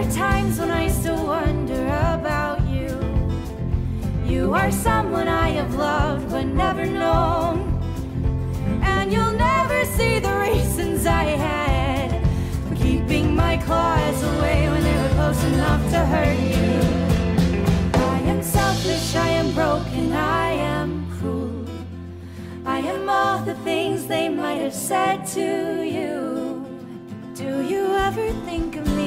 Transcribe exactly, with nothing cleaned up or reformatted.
are times when I still wonder about you. You are someone I have loved but never known, and you'll never see the reasons I had for keeping my claws away when they were close enough to hurt you. I am selfish, I am broken, I am cruel. I am all the things they might have said to you. Do you ever think of me